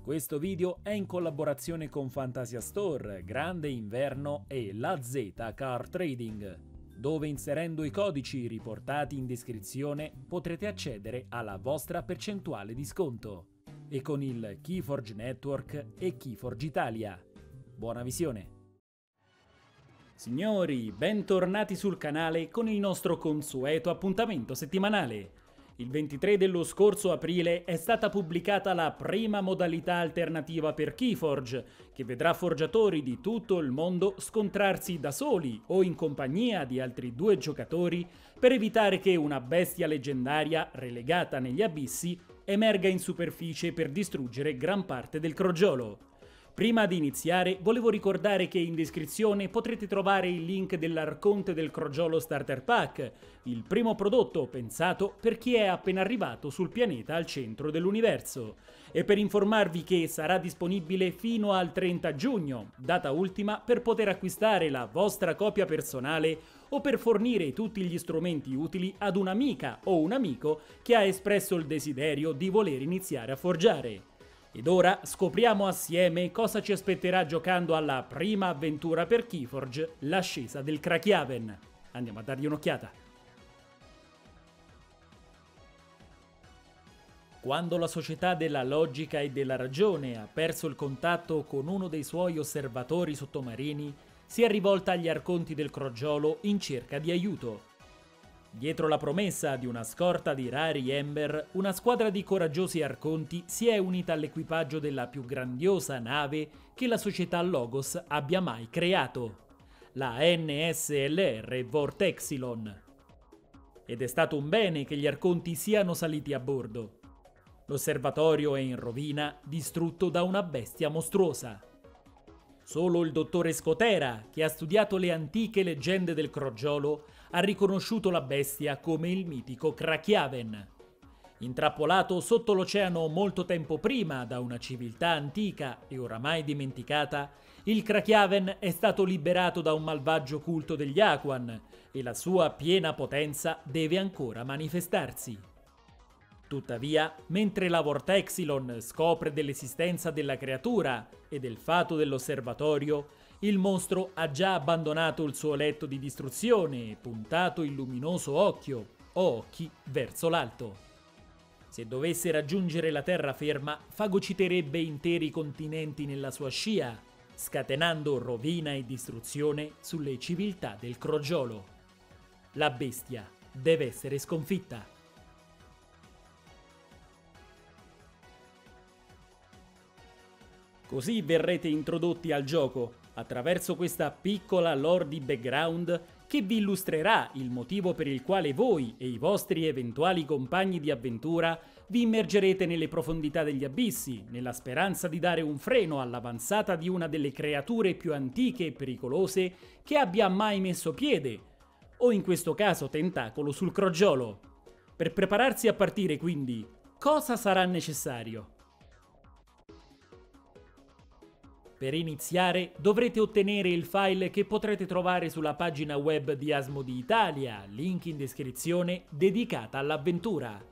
Questo video è in collaborazione con Fantasia Store, Grande Inverno e La Z Car Trading, dove inserendo i codici riportati in descrizione potrete accedere alla vostra percentuale di sconto. E con il Keyforge Network e Keyforge Italia. Buona visione! Signori, bentornati sul canale con il nostro consueto appuntamento settimanale. Il 23 dello scorso aprile è stata pubblicata la prima modalità alternativa per Keyforge, che vedrà forgiatori di tutto il mondo scontrarsi da soli o in compagnia di altri due giocatori per evitare che una bestia leggendaria relegata negli abissi emerga in superficie per distruggere gran parte del crogiolo. Prima di iniziare, volevo ricordare che in descrizione potrete trovare il link dell'Arconte del Crogiolo Starter Pack, il primo prodotto pensato per chi è appena arrivato sul pianeta al centro dell'universo, e per informarvi che sarà disponibile fino al 30 giugno, data ultima per poter acquistare la vostra copia personale o per fornire tutti gli strumenti utili ad un'amica o un amico che ha espresso il desiderio di voler iniziare a forgiare. Ed ora scopriamo assieme cosa ci aspetterà giocando alla prima avventura per Keyforge, l'ascesa del Krakiaven. Andiamo a dargli un'occhiata. Quando la società della logica e della ragione ha perso il contatto con uno dei suoi osservatori sottomarini, si è rivolta agli arconti del crogiolo in cerca di aiuto. Dietro la promessa di una scorta di rari Ember, una squadra di coraggiosi arconti si è unita all'equipaggio della più grandiosa nave che la società Logos abbia mai creato, la NSLR Vortexilon. Ed è stato un bene che gli arconti siano saliti a bordo. L'osservatorio è in rovina, distrutto da una bestia mostruosa. Solo il dottore Scotera, che ha studiato le antiche leggende del crogiolo, ha riconosciuto la bestia come il mitico Krakiaven. Intrappolato sotto l'oceano molto tempo prima da una civiltà antica e oramai dimenticata, il Krakiaven è stato liberato da un malvagio culto degli Aquan e la sua piena potenza deve ancora manifestarsi. Tuttavia, mentre la Vortexilon scopre dell'esistenza della creatura e del fato dell'osservatorio, il mostro ha già abbandonato il suo letto di distruzione e puntato il luminoso occhio o occhi verso l'alto. Se dovesse raggiungere la terraferma, fagociterebbe interi continenti nella sua scia, scatenando rovina e distruzione sulle civiltà del crogiolo. La bestia deve essere sconfitta. Così verrete introdotti al gioco, attraverso questa piccola lore di background che vi illustrerà il motivo per il quale voi e i vostri eventuali compagni di avventura vi immergerete nelle profondità degli abissi, nella speranza di dare un freno all'avanzata di una delle creature più antiche e pericolose che abbia mai messo piede, o in questo caso tentacolo, sul crogiolo. Per prepararsi a partire, quindi, cosa sarà necessario? Per iniziare dovrete ottenere il file che potrete trovare sulla pagina web di Asmodee Italia, link in descrizione, dedicata all'avventura.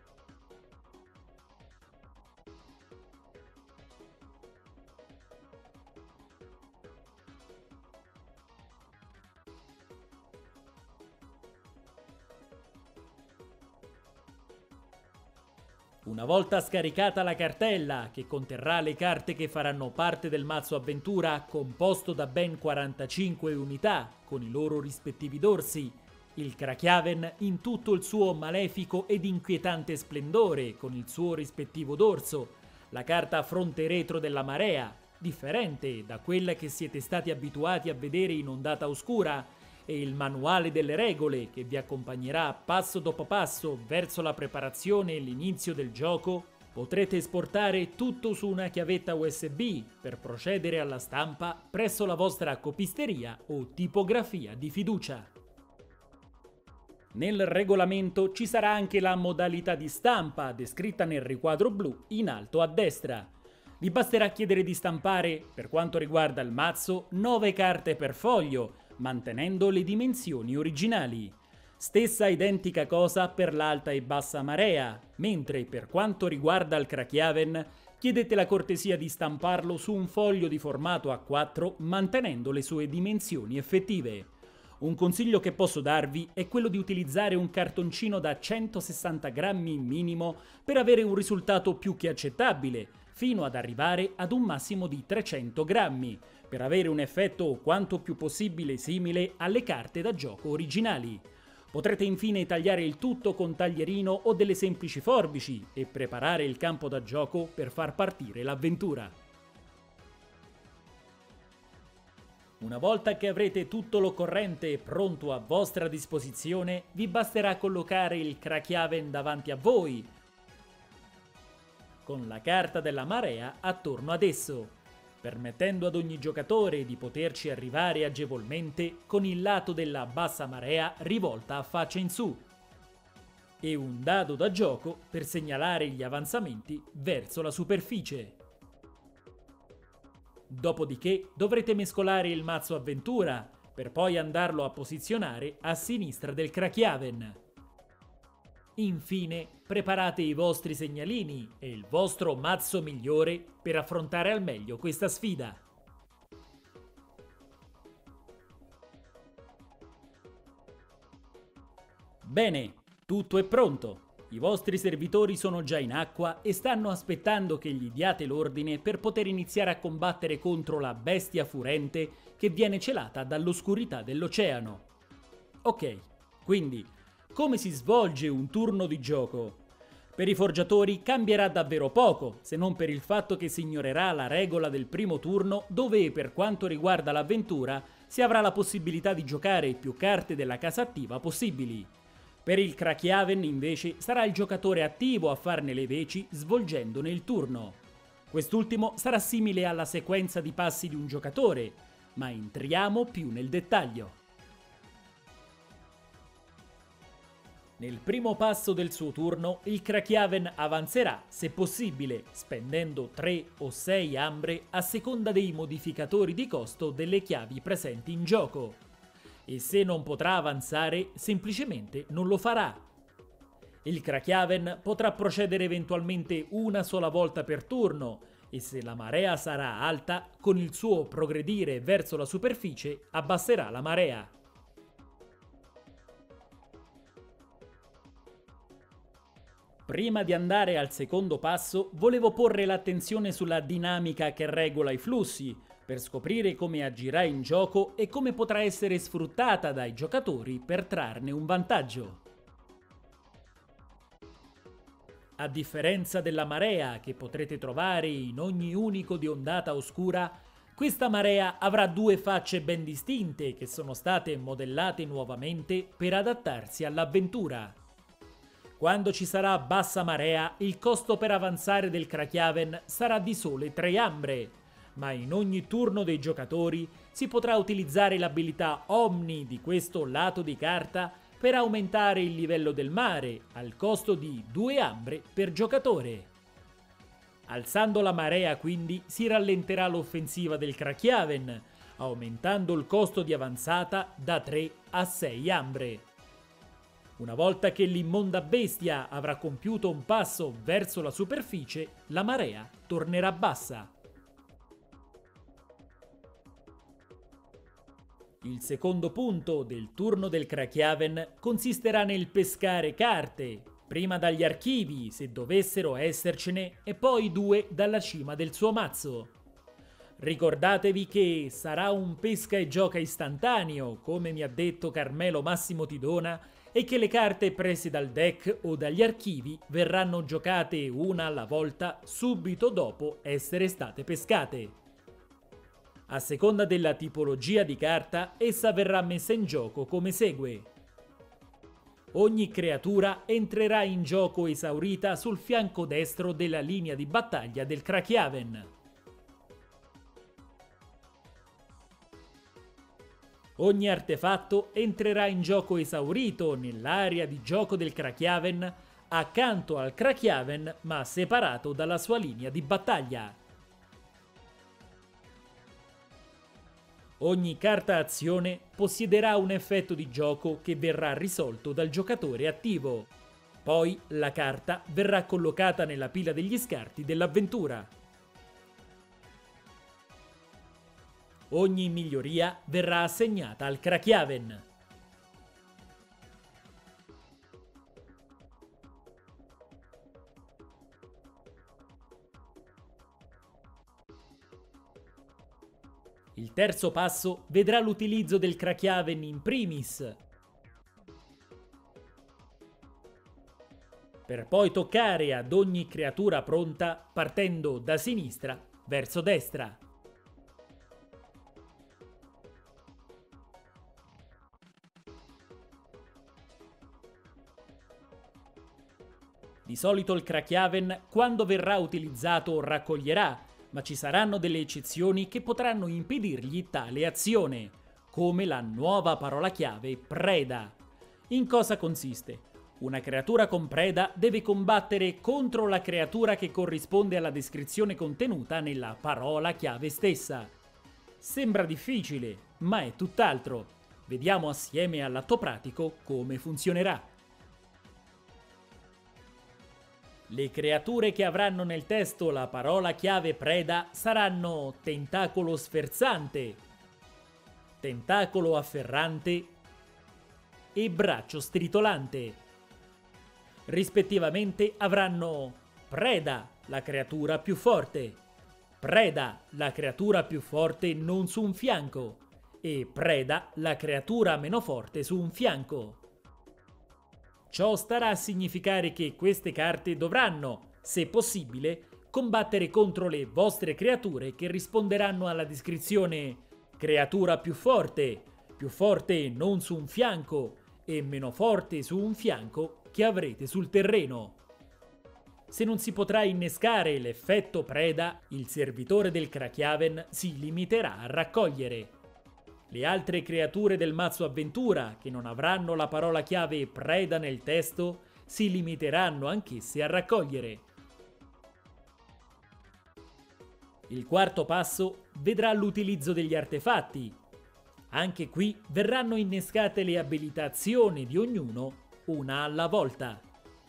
Una volta scaricata la cartella, che conterrà le carte che faranno parte del mazzo avventura, composto da ben 45 unità, con i loro rispettivi dorsi, il Krakiaven in tutto il suo malefico ed inquietante splendore, con il suo rispettivo dorso, la carta fronte retro della marea, differente da quella che siete stati abituati a vedere in Ondata Oscura, e il manuale delle regole che vi accompagnerà passo dopo passo verso la preparazione e l'inizio del gioco, potrete esportare tutto su una chiavetta USB per procedere alla stampa presso la vostra copisteria o tipografia di fiducia. Nel regolamento ci sarà anche la modalità di stampa descritta nel riquadro blu in alto a destra. Vi basterà chiedere di stampare, per quanto riguarda il mazzo, 9 carte per foglio, mantenendo le dimensioni originali. Stessa identica cosa per l'alta e bassa marea, mentre per quanto riguarda il Krakiaven chiedete la cortesia di stamparlo su un foglio di formato A4 mantenendo le sue dimensioni effettive. Un consiglio che posso darvi è quello di utilizzare un cartoncino da 160 grammi minimo per avere un risultato più che accettabile, fino ad arrivare ad un massimo di 300 grammi, per avere un effetto quanto più possibile simile alle carte da gioco originali. Potrete infine tagliare il tutto con taglierino o delle semplici forbici e preparare il campo da gioco per far partire l'avventura. Una volta che avrete tutto l'occorrente pronto a vostra disposizione, vi basterà collocare il Krakiaven davanti a voi, con la carta della marea attorno ad esso, permettendo ad ogni giocatore di poterci arrivare agevolmente con il lato della bassa marea rivolta a faccia in su, e un dado da gioco per segnalare gli avanzamenti verso la superficie. Dopodiché dovrete mescolare il mazzo avventura per poi andarlo a posizionare a sinistra del Krakiaven. Infine preparate i vostri segnalini e il vostro mazzo migliore per affrontare al meglio questa sfida. Bene, tutto è pronto. I vostri servitori sono già in acqua e stanno aspettando che gli diate l'ordine per poter iniziare a combattere contro la bestia furente che viene celata dall'oscurità dell'oceano. Ok, quindi, come si svolge un turno di gioco? Per i forgiatori cambierà davvero poco, se non per il fatto che si ignorerà la regola del primo turno dove, per quanto riguarda l'avventura, si avrà la possibilità di giocare più carte della casa attiva possibili. Per il Krakiaven invece sarà il giocatore attivo a farne le veci svolgendone il turno. Quest'ultimo sarà simile alla sequenza di passi di un giocatore, ma entriamo più nel dettaglio. Nel primo passo del suo turno il Krakiaven avanzerà, se possibile, spendendo 3 o 6 ambre a seconda dei modificatori di costo delle chiavi presenti in gioco. E se non potrà avanzare, semplicemente non lo farà. Il Krakiaven potrà procedere eventualmente una sola volta per turno e se la marea sarà alta, con il suo progredire verso la superficie abbasserà la marea. Prima di andare al secondo passo, volevo porre l'attenzione sulla dinamica che regola i flussi, per scoprire come agirà in gioco e come potrà essere sfruttata dai giocatori per trarne un vantaggio. A differenza della marea che potrete trovare in ogni unico di ondata oscura, questa marea avrà due facce ben distinte che sono state modellate nuovamente per adattarsi all'avventura. Quando ci sarà bassa marea, il costo per avanzare del Krakiaven sarà di sole 3 ambre, ma in ogni turno dei giocatori si potrà utilizzare l'abilità Omni di questo lato di carta per aumentare il livello del mare al costo di 2 ambre per giocatore. Alzando la marea quindi si rallenterà l'offensiva del Krakiaven, aumentando il costo di avanzata da 3 a 6 ambre. Una volta che l'immonda bestia avrà compiuto un passo verso la superficie, la marea tornerà bassa. Il secondo punto del turno del Krakiaven consisterà nel pescare carte, prima dagli archivi, se dovessero essercene, e poi 2 dalla cima del suo mazzo. Ricordatevi che sarà un pesca e gioca istantaneo, come mi ha detto Carmelo Massimo Tidona, e che le carte prese dal deck o dagli archivi verranno giocate una alla volta subito dopo essere state pescate. A seconda della tipologia di carta, essa verrà messa in gioco come segue. Ogni creatura entrerà in gioco esaurita sul fianco destro della linea di battaglia del Krakiaven. Ogni artefatto entrerà in gioco esaurito nell'area di gioco del Krakiaven accanto al Krakiaven ma separato dalla sua linea di battaglia. Ogni carta azione possiederà un effetto di gioco che verrà risolto dal giocatore attivo. Poi la carta verrà collocata nella pila degli scarti dell'avventura. Ogni miglioria verrà assegnata al Krakiaven. Il terzo passo vedrà l'utilizzo del Krakiaven in primis, per poi toccare ad ogni creatura pronta partendo da sinistra verso destra. Di solito il Krakiaven, quando verrà utilizzato, raccoglierà, ma ci saranno delle eccezioni che potranno impedirgli tale azione, come la nuova parola chiave preda. In cosa consiste? Una creatura con preda deve combattere contro la creatura che corrisponde alla descrizione contenuta nella parola chiave stessa. Sembra difficile, ma è tutt'altro. Vediamo assieme all'atto pratico come funzionerà. Le creature che avranno nel testo la parola chiave preda saranno tentacolo sferzante, tentacolo afferrante e braccio stritolante. Rispettivamente avranno preda, la creatura più forte, preda, la creatura più forte non su un fianco, e preda, la creatura meno forte su un fianco. Ciò starà a significare che queste carte dovranno, se possibile, combattere contro le vostre creature che risponderanno alla descrizione creatura più forte non su un fianco e meno forte su un fianco che avrete sul terreno. Se non si potrà innescare l'effetto preda, il servitore del Krakiaven si limiterà a raccogliere. Le altre creature del mazzo avventura, che non avranno la parola chiave preda nel testo, si limiteranno anch'esse a raccogliere. Il quarto passo vedrà l'utilizzo degli artefatti. Anche qui verranno innescate le abilitazioni di ognuno, una alla volta.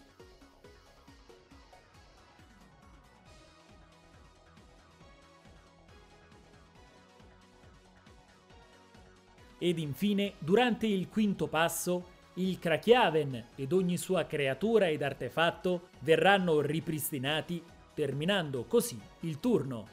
Ed infine, durante il quinto passo, il Krakiaven ed ogni sua creatura ed artefatto verranno ripristinati, terminando così il turno.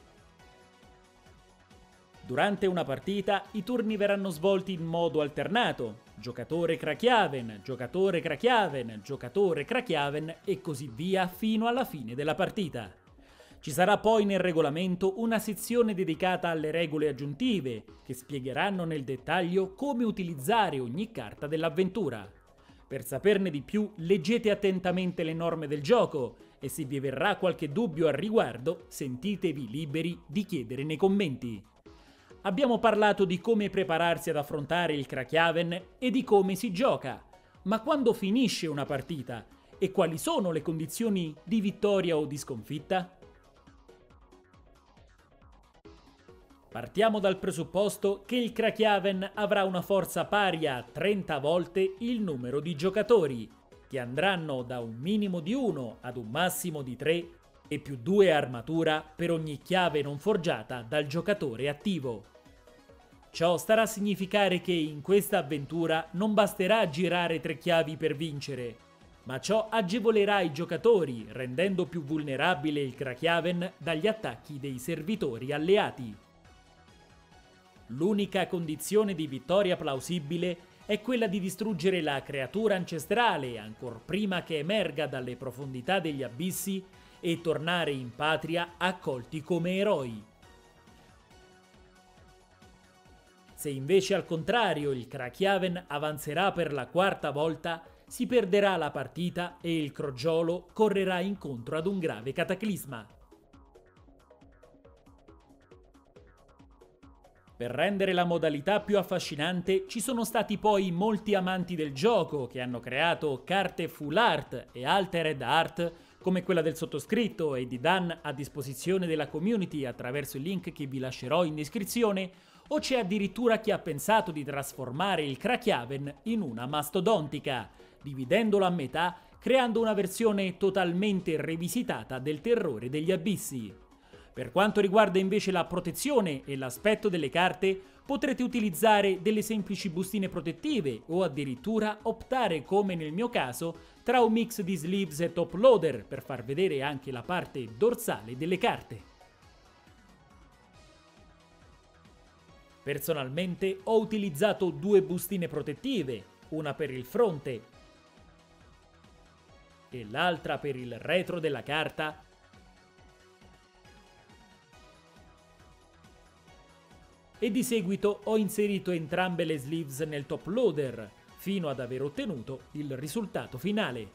Durante una partita i turni verranno svolti in modo alternato: giocatore Krakiaven, giocatore Krakiaven, giocatore Krakiaven e così via fino alla fine della partita. Ci sarà poi nel regolamento una sezione dedicata alle regole aggiuntive, che spiegheranno nel dettaglio come utilizzare ogni carta dell'avventura. Per saperne di più, leggete attentamente le norme del gioco e se vi verrà qualche dubbio al riguardo, sentitevi liberi di chiedere nei commenti. Abbiamo parlato di come prepararsi ad affrontare il Krakiaven e di come si gioca, ma quando finisce una partita e quali sono le condizioni di vittoria o di sconfitta? Partiamo dal presupposto che il Krakiaven avrà una forza pari a 30 volte il numero di giocatori, che andranno da un minimo di 1 ad un massimo di 3 e più 2 armatura per ogni chiave non forgiata dal giocatore attivo. Ciò starà a significare che in questa avventura non basterà girare 3 chiavi per vincere, ma ciò agevolerà i giocatori, rendendo più vulnerabile il Krakiaven dagli attacchi dei servitori alleati. L'unica condizione di vittoria plausibile è quella di distruggere la creatura ancestrale ancor prima che emerga dalle profondità degli abissi e tornare in patria accolti come eroi. Se invece al contrario il Krakiaven avanzerà per la quarta volta, si perderà la partita e il crogiolo correrà incontro ad un grave cataclisma. Per rendere la modalità più affascinante ci sono stati poi molti amanti del gioco che hanno creato carte full art e altered art come quella del sottoscritto e di Dan a disposizione della community attraverso il link che vi lascerò in descrizione, o c'è addirittura chi ha pensato di trasformare il Krakiaven in una mastodontica, dividendolo a metà, creando una versione totalmente rivisitata del Terrore degli Abissi. Per quanto riguarda invece la protezione e l'aspetto delle carte, potrete utilizzare delle semplici bustine protettive o addirittura optare, come nel mio caso, tra un mix di sleeves e top loader per far vedere anche la parte dorsale delle carte. Personalmente ho utilizzato due bustine protettive, una per il fronte e l'altra per il retro della carta, e di seguito ho inserito entrambe le sleeves nel top loader, fino ad aver ottenuto il risultato finale.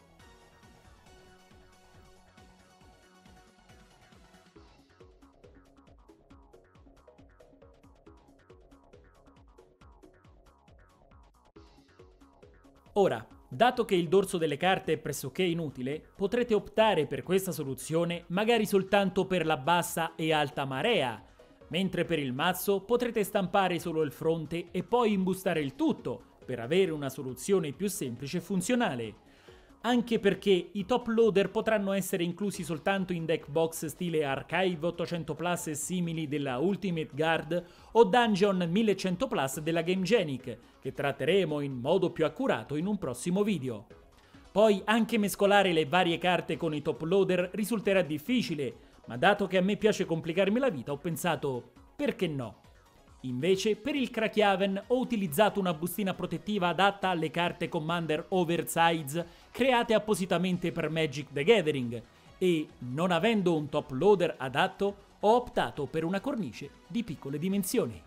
Ora, dato che il dorso delle carte è pressoché inutile, potrete optare per questa soluzione magari soltanto per la bassa e alta marea, mentre per il mazzo potrete stampare solo il fronte e poi imbustare il tutto per avere una soluzione più semplice e funzionale. Anche perché i top loader potranno essere inclusi soltanto in deck box stile Archive 800 Plus e simili della Ultimate Guard o Dungeon 1100 Plus della Game Genic, che tratteremo in modo più accurato in un prossimo video. Poi anche mescolare le varie carte con i top loader risulterà difficile, ma dato che a me piace complicarmi la vita ho pensato, perché no? Invece per il Krakiaven ho utilizzato una bustina protettiva adatta alle carte Commander Oversize create appositamente per Magic the Gathering e, non avendo un top loader adatto, ho optato per una cornice di piccole dimensioni.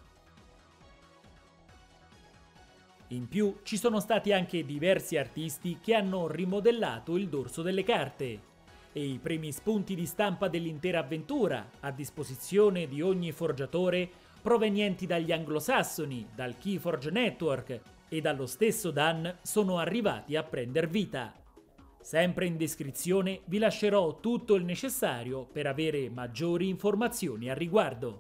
In più ci sono stati anche diversi artisti che hanno rimodellato il dorso delle carte e i primi spunti di stampa dell'intera avventura, a disposizione di ogni forgiatore, provenienti dagli anglosassoni, dal Keyforge Network e dallo stesso Dan, sono arrivati a prender vita. Sempre in descrizione vi lascerò tutto il necessario per avere maggiori informazioni al riguardo.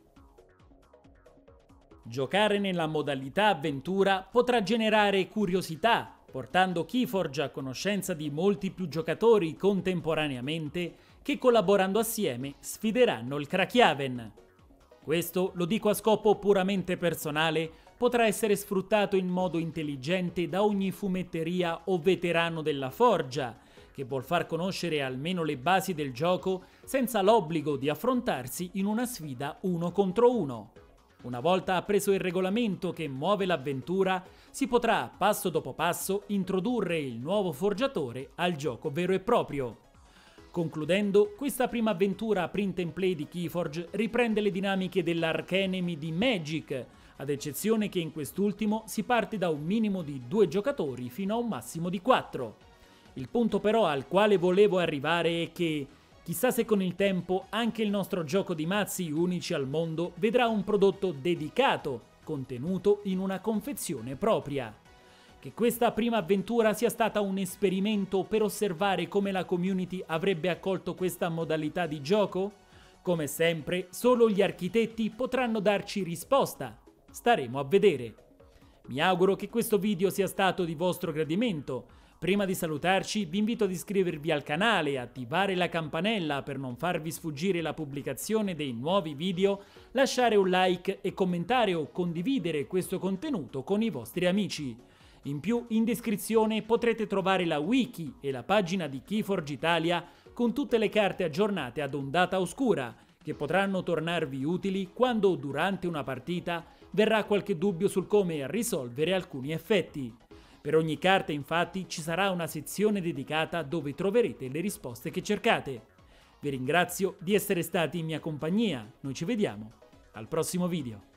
Giocare nella modalità avventura potrà generare curiosità, portando Keyforge a conoscenza di molti più giocatori contemporaneamente che, collaborando assieme, sfideranno il Krakiaven. Questo, lo dico a scopo puramente personale, potrà essere sfruttato in modo intelligente da ogni fumetteria o veterano della forgia, che vuol far conoscere almeno le basi del gioco senza l'obbligo di affrontarsi in una sfida 1 contro 1. Una volta appreso il regolamento che muove l'avventura, si potrà, passo dopo passo, introdurre il nuovo forgiatore al gioco vero e proprio. Concludendo, questa prima avventura print and play di Keyforge riprende le dinamiche dell'Archenemy di Magic, ad eccezione che in quest'ultimo si parte da un minimo di 2 giocatori fino a un massimo di 4. Il punto però al quale volevo arrivare è che chissà se con il tempo anche il nostro gioco di mazzi unici al mondo vedrà un prodotto dedicato, contenuto in una confezione propria. Che questa prima avventura sia stata un esperimento per osservare come la community avrebbe accolto questa modalità di gioco? Come sempre, solo gli architetti potranno darci risposta. Staremo a vedere. Mi auguro che questo video sia stato di vostro gradimento. Prima di salutarci vi invito ad iscrivervi al canale e attivare la campanella per non farvi sfuggire la pubblicazione dei nuovi video, lasciare un like e commentare o condividere questo contenuto con i vostri amici. In più, in descrizione potrete trovare la wiki e la pagina di Keyforge Italia con tutte le carte aggiornate ad ondata oscura, che potranno tornarvi utili quando durante una partita verrà qualche dubbio sul come risolvere alcuni effetti. Per ogni carta, infatti, ci sarà una sezione dedicata dove troverete le risposte che cercate. Vi ringrazio di essere stati in mia compagnia, noi ci vediamo al prossimo video.